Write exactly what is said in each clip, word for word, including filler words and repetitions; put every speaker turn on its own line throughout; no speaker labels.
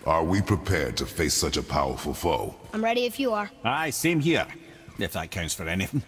Are we prepared to face such a powerful foe?
I'm ready if you are.
Aye, same here, if that counts for anything.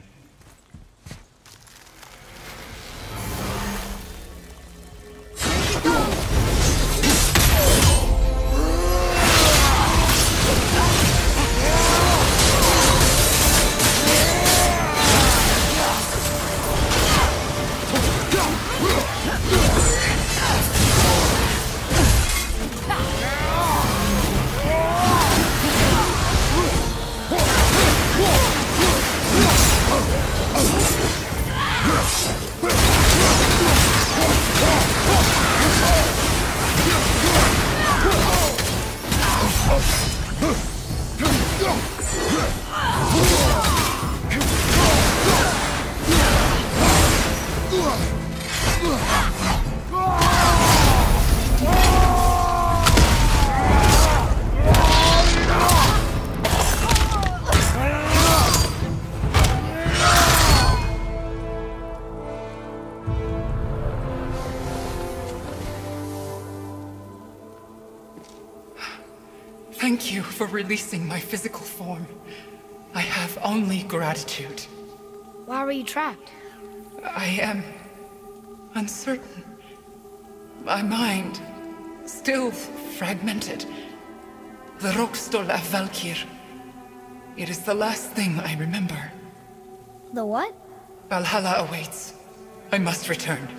Thank you for releasing my physical form. I have only gratitude.
Why were you trapped?
I am uncertain. My mind, still fragmented. The Rokstol of Valkyrie. It is the last thing I remember.
The what?
Valhalla awaits. I must return.